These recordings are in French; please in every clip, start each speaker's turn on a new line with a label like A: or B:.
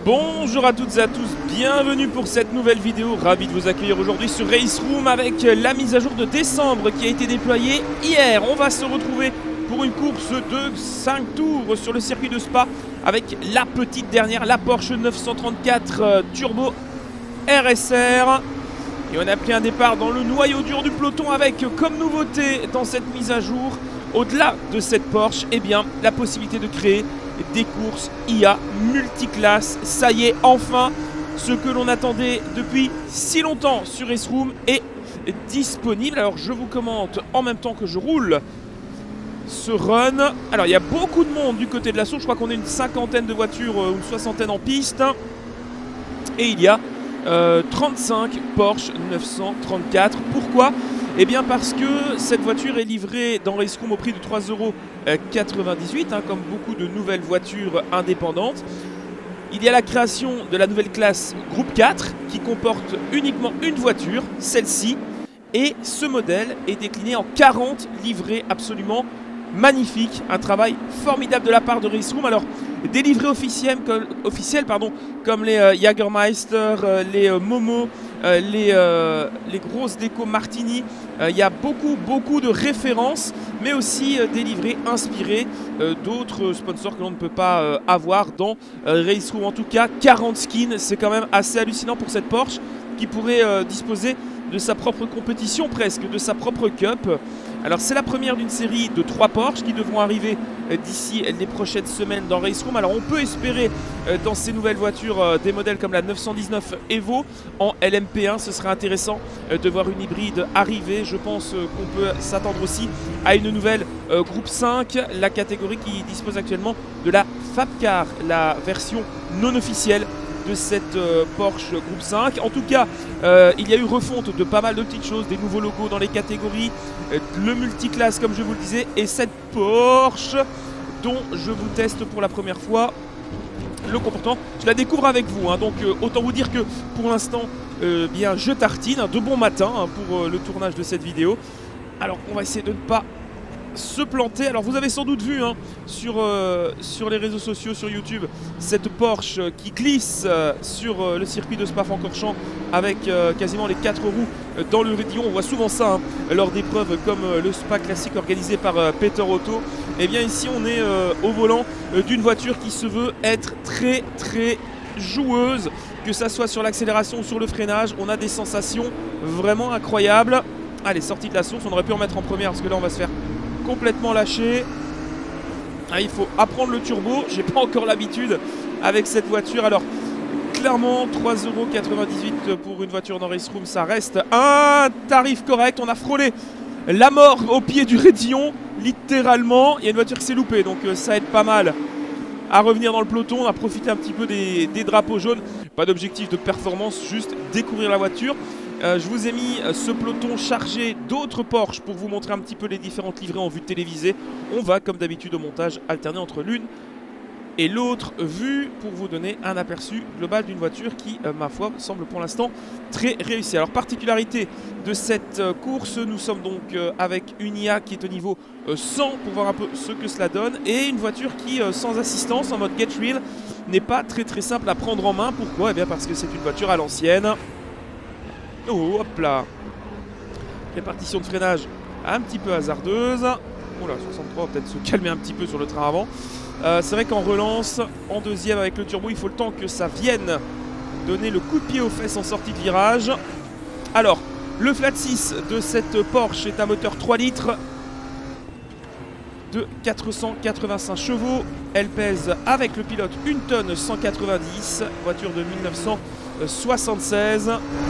A: Bonjour à toutes et à tous, bienvenue pour cette nouvelle vidéo, ravi de vous accueillir aujourd'hui sur Race Room avec la mise à jour de décembre qui a été déployée hier. On va se retrouver pour une course de 5 tours sur le circuit de Spa avec la petite dernière, la Porsche 934 Turbo RSR. Et on a pris un départ dans le noyau dur du peloton avec comme nouveauté dans cette mise à jour, au-delà de cette Porsche, eh bien, la possibilité de créer des courses IA multiclasses. Ça y est, enfin, ce que l'on attendait depuis si longtemps sur Race Room est disponible. Alors je vous commente en même temps que je roule ce run. Alors il y a beaucoup de monde du côté de l'assaut, je crois qu'on est une cinquantaine de voitures, une soixantaine en piste. Et il y a 35 Porsche 934. Pourquoi ? Eh bien parce que cette voiture est livrée dans Race Room au prix de 3,98 €, comme beaucoup de nouvelles voitures indépendantes. Il y a la création de la nouvelle classe Groupe 4 qui comporte uniquement une voiture, celle-ci. Et ce modèle est décliné en 40 livrées absolument magnifiques. Un travail formidable de la part de Race Room. Alors, des livrées officielles comme les Jagermeister, les Momo, les grosses décos Martini. Il y a beaucoup de références, mais aussi des livrées inspirées d'autres sponsors que l'on ne peut pas avoir dans Race Room. En tout cas, 40 skins, c'est quand même assez hallucinant pour cette Porsche qui pourrait disposer de sa propre compétition presque, de sa propre cup. Alors c'est la première d'une série de 3 Porsche qui devront arriver d'ici les prochaines semaines dans Race Room. Alors on peut espérer dans ces nouvelles voitures des modèles comme la 919 Evo en LMP1. Ce serait intéressant de voir une hybride arriver. Je pense qu'on peut s'attendre aussi à une nouvelle Groupe 5, la catégorie qui dispose actuellement de la Fab Car, la version non officielle de cette Porsche Groupe 5. En tout cas, il y a eu refonte de pas mal de petites choses, des nouveaux logos dans les catégories, le multiclasse comme je vous le disais, et cette Porsche dont je vous teste pour la première fois le comportement. Je la découvre avec vous, donc autant vous dire que pour l'instant, bien je tartine, de bon matin pour le tournage de cette vidéo. Alors on va essayer de ne pas se planter. Alors vous avez sans doute vu sur les réseaux sociaux, sur YouTube, cette Porsche qui glisse sur le circuit de Spa-Francorchamps avec quasiment les 4 roues dans le raidillon. On voit souvent ça lors d'épreuves comme le Spa classique organisé par Peter Auto. Et bien ici on est au volant d'une voiture qui se veut être très joueuse, que ça soit sur l'accélération ou sur le freinage. On a des sensations vraiment incroyables. Allez, sortie de la source, on aurait pu en mettre en première parce que là on va se faire complètement lâché. Il faut apprendre le turbo, j'ai pas encore l'habitude avec cette voiture. Alors clairement 3,98 € pour une voiture dans Race Room, ça reste un tarif correct. On a frôlé la mort au pied du raidillon littéralement. Il y a une voiture qui s'est loupée, donc ça aide pas mal à revenir dans le peloton. On a profité un petit peu des drapeaux jaunes. Pas d'objectif de performance, juste découvrir la voiture. Je vous ai mis ce peloton chargé d'autres Porsche pour vous montrer un petit peu les différentes livrées en vue télévisée. On va comme d'habitude au montage alterner entre l'une et l'autre vue pour vous donner un aperçu global d'une voiture qui, ma foi, semble pour l'instant très réussie. Alors particularité de cette course, nous sommes donc avec une IA qui est au niveau 100 pour voir un peu ce que cela donne, et une voiture qui, sans assistance, en mode Get Real, n'est pas très simple à prendre en main. Pourquoi ? Eh bien parce que c'est une voiture à l'ancienne. Oh, hop là. Répartition de freinage un petit peu hasardeuse. Oh là, 63, peut-être se calmer un petit peu sur le train avant. C'est vrai qu'en relance, en deuxième avec le turbo, il faut le temps que ça vienne donner le coup de pied aux fesses en sortie de virage. Alors, le flat 6 de cette Porsche est un moteur 3 litres de 485 chevaux. Elle pèse avec le pilote 1 tonne 190, voiture de 1976.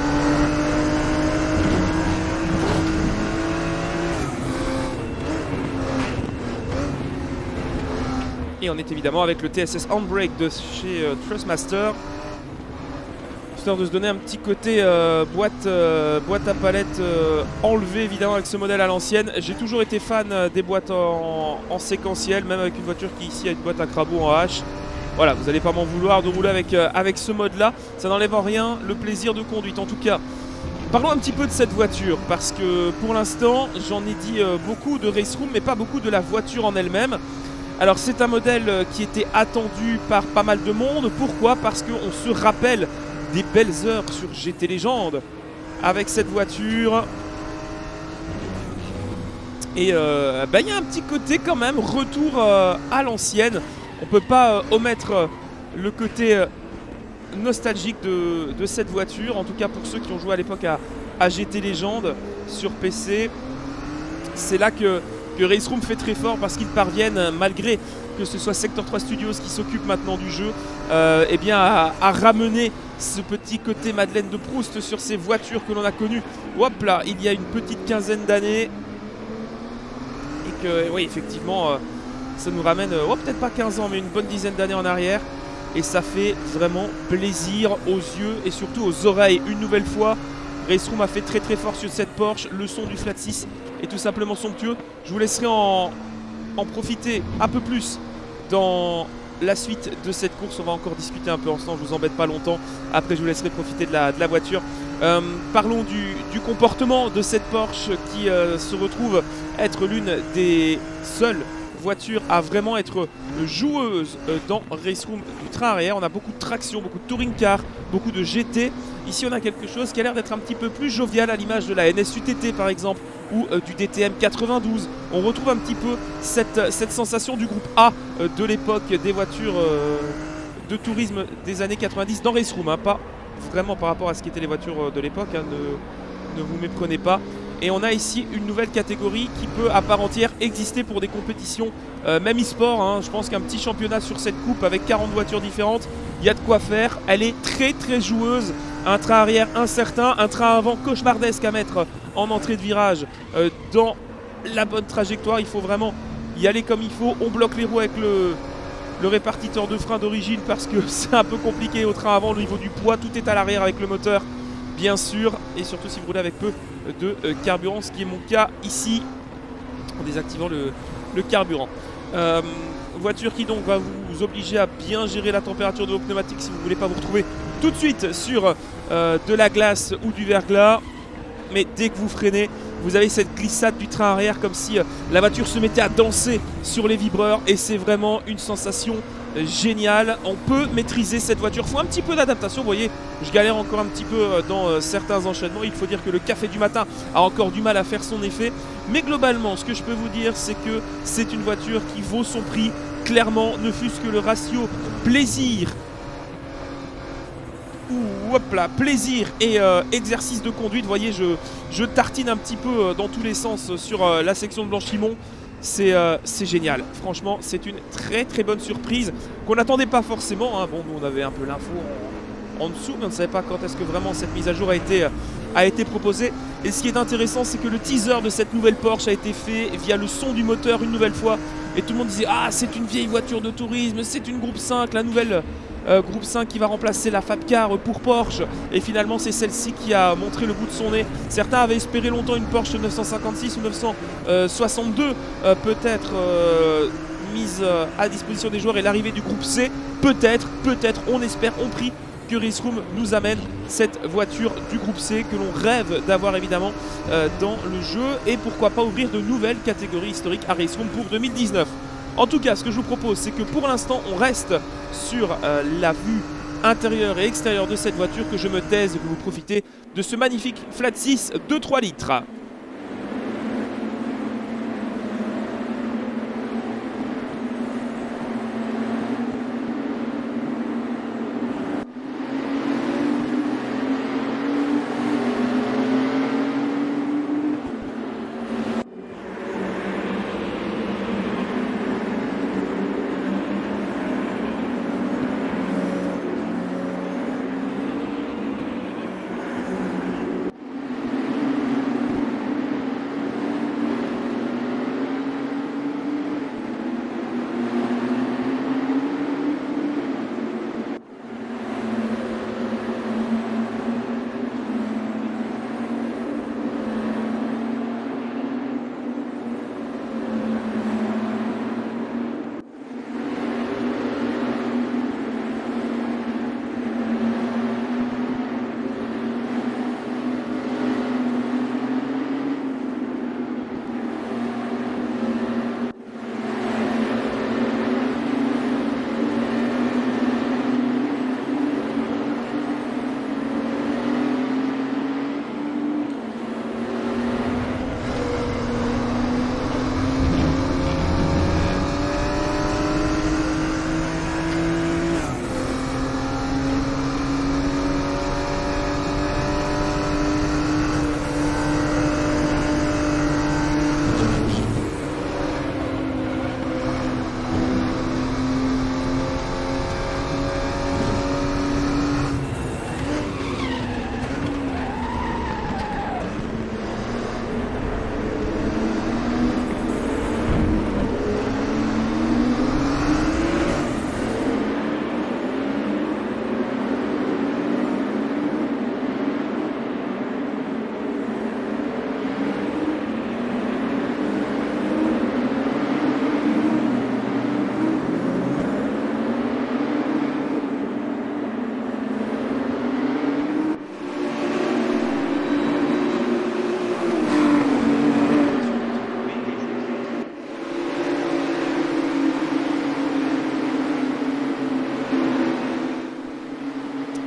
A: Et on est évidemment avec le TSS Handbrake de chez Trustmaster, histoire de se donner un petit côté boîte à palette enlevée évidemment avec ce modèle à l'ancienne. J'ai toujours été fan des boîtes en séquentiel, même avec une voiture qui ici a une boîte à crabot en H. Voilà, vous n'allez pas m'en vouloir de rouler avec ce mode là, ça n'enlève en rien le plaisir de conduite. En tout cas, parlons un petit peu de cette voiture, parce que pour l'instant j'en ai dit beaucoup de Race Room mais pas beaucoup de la voiture en elle-même. Alors c'est un modèle qui était attendu par pas mal de monde. Pourquoi? Parce qu'on se rappelle des belles heures sur GT Légende avec cette voiture. Et il y a un petit côté quand même, retour à l'ancienne. On peut pas omettre le côté nostalgique de cette voiture, en tout cas pour ceux qui ont joué à l'époque à GT Légende sur PC. C'est là que Race Room fait très fort, parce qu'ils parviennent, malgré que ce soit Sector 3 Studios qui s'occupe maintenant du jeu, eh bien à ramener ce petit côté Madeleine de Proust sur ces voitures que l'on a connues, hop là, il y a une petite quinzaine d'années. Et que, oui, effectivement, ça nous ramène, peut-être pas 15 ans, mais une bonne dizaine d'années en arrière. Et ça fait vraiment plaisir aux yeux et surtout aux oreilles. Une nouvelle fois, Race Room a fait très très fort sur cette Porsche. Le son du Flat 6 est tout simplement somptueux. Je vous laisserai en profiter un peu plus dans la suite de cette course. On va encore discuter un peu ensemble, je vous embête pas longtemps. Après je vous laisserai profiter de la voiture. Parlons du comportement de cette Porsche qui se retrouve être l'une des seules voiture à vraiment être joueuse dans Race Room du train arrière. On a beaucoup de traction, beaucoup de touring car, beaucoup de GT. Ici on a quelque chose qui a l'air d'être un petit peu plus jovial, à l'image de la NSUTT par exemple, ou du DTM 92. On retrouve un petit peu cette sensation du groupe A de l'époque des voitures de tourisme des années 90 dans Race Room, hein. Pas vraiment par rapport à ce qu'étaient les voitures de l'époque, hein. Ne vous méprenez pas. Et on a ici une nouvelle catégorie qui peut à part entière exister pour des compétitions, même e-sport, hein. Je pense qu'un petit championnat sur cette coupe avec 40 voitures différentes, il y a de quoi faire. Elle est très très joueuse. Un train arrière incertain, un train avant cauchemardesque à mettre en entrée de virage dans la bonne trajectoire. Il faut vraiment y aller comme il faut. On bloque les roues avec le répartiteur de frein d'origine parce que c'est un peu compliqué au train avant au niveau du poids. Tout est à l'arrière avec le moteur, bien sûr, et surtout si vous roulez avec peu de carburant, ce qui est mon cas ici en désactivant le carburant. Voiture qui donc va vous obliger à bien gérer la température de vos pneumatiques si vous ne voulez pas vous retrouver tout de suite sur de la glace ou du verglas. Mais dès que vous freinez, vous avez cette glissade du train arrière comme si la voiture se mettait à danser sur les vibreurs, et c'est vraiment une sensation géniale. On peut maîtriser cette voiture, il faut un petit peu d'adaptation. Vous voyez, je galère encore un petit peu dans certains enchaînements. Il faut dire que le café du matin a encore du mal à faire son effet, mais globalement ce que je peux vous dire, c'est que c'est une voiture qui vaut son prix clairement, ne fût-ce que le ratio plaisir plaisir et exercice de conduite. Vous voyez, je tartine un petit peu dans tous les sens sur la section de Blanchimont. C'est génial, franchement c'est une très très bonne surprise qu'on n'attendait pas forcément, hein. Bon, on avait un peu l'info en dessous, mais on ne savait pas quand est-ce que vraiment cette mise à jour a été proposée. Et ce qui est intéressant, c'est que le teaser de cette nouvelle Porsche a été fait via le son du moteur une nouvelle fois, et tout le monde disait ah, c'est une vieille voiture de tourisme, c'est une Groupe 5, la nouvelle Groupe 5 qui va remplacer la Fab Car pour Porsche, et finalement c'est celle-ci qui a montré le bout de son nez. Certains avaient espéré longtemps une Porsche 956 ou 962 peut-être mise à disposition des joueurs, et l'arrivée du groupe C, peut-être, on espère, on prie que Race Room nous amène cette voiture du groupe C que l'on rêve d'avoir évidemment dans le jeu, et pourquoi pas ouvrir de nouvelles catégories historiques à Race Room pour 2019. En tout cas, ce que je vous propose, c'est que pour l'instant, on reste sur la vue intérieure et extérieure de cette voiture, que je me taise et que vous profitez de ce magnifique Flat 6 de 3 litres.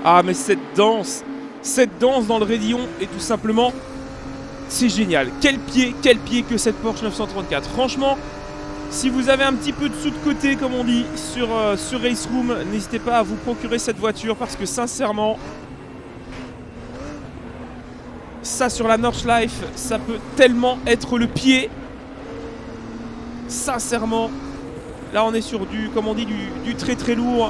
A: Ah mais cette danse dans le raidillon est tout simplement, c'est génial. Quel pied que cette Porsche 934. Franchement, si vous avez un petit peu de sous de côté, comme on dit, sur Race Room, n'hésitez pas à vous procurer cette voiture parce que sincèrement, ça sur la Nordschleife, ça peut tellement être le pied. Sincèrement, là on est sur du, comme on dit, du très très lourd.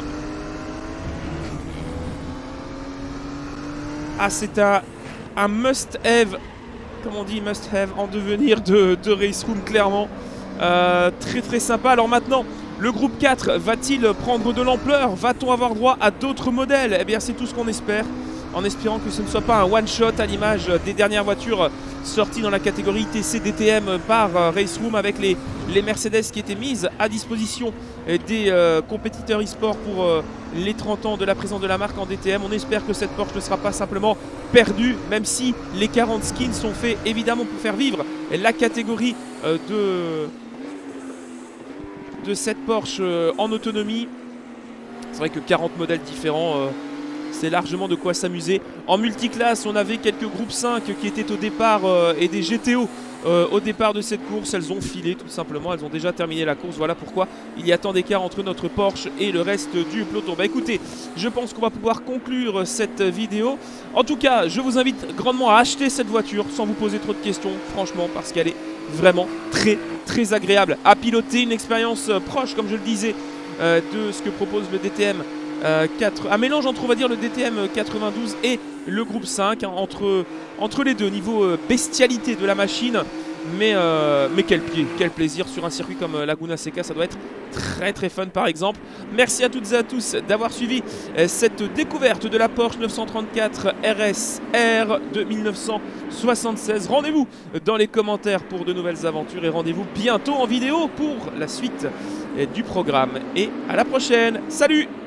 A: Ah, c'est un must-have, comme on dit, must-have en devenir de Race Room, clairement. Très très sympa. Alors maintenant, le groupe 4 va-t-il prendre de l'ampleur? Va-t-on avoir droit à d'autres modèles? Eh bien, c'est tout ce qu'on espère. En espérant que ce ne soit pas un one-shot à l'image des dernières voitures sorties dans la catégorie TC DTM par Race Room, avec les Mercedes qui étaient mises à disposition des compétiteurs e-sport pour les 30 ans de la présence de la marque en DTM. On espère que cette Porsche ne sera pas simplement perdue, même si les 40 skins sont faits évidemment pour faire vivre la catégorie de cette Porsche en autonomie. C'est vrai que 40 modèles différents, c'est largement de quoi s'amuser. En multiclasse, on avait quelques groupes 5 qui étaient au départ et des GTO au départ de cette course. Elles ont filé tout simplement, elles ont déjà terminé la course. Voilà pourquoi il y a tant d'écart entre notre Porsche et le reste du peloton. Bah écoutez, je pense qu'on va pouvoir conclure cette vidéo. En tout cas, je vous invite grandement à acheter cette voiture sans vous poser trop de questions, franchement, parce qu'elle est vraiment très très agréable à piloter. Une expérience proche, comme je le disais, de ce que propose le DTM 4, un mélange entre, on va dire, le DTM 92 et le groupe 5, hein, entre les deux, niveau bestialité de la machine. Mais quel pied, quel plaisir sur un circuit comme Laguna Seca, ça doit être très très fun par exemple. Merci à toutes et à tous d'avoir suivi cette découverte de la Porsche 934 RS-R de 1976. Rendez-vous dans les commentaires pour de nouvelles aventures et rendez-vous bientôt en vidéo pour la suite du programme. Et à la prochaine, salut!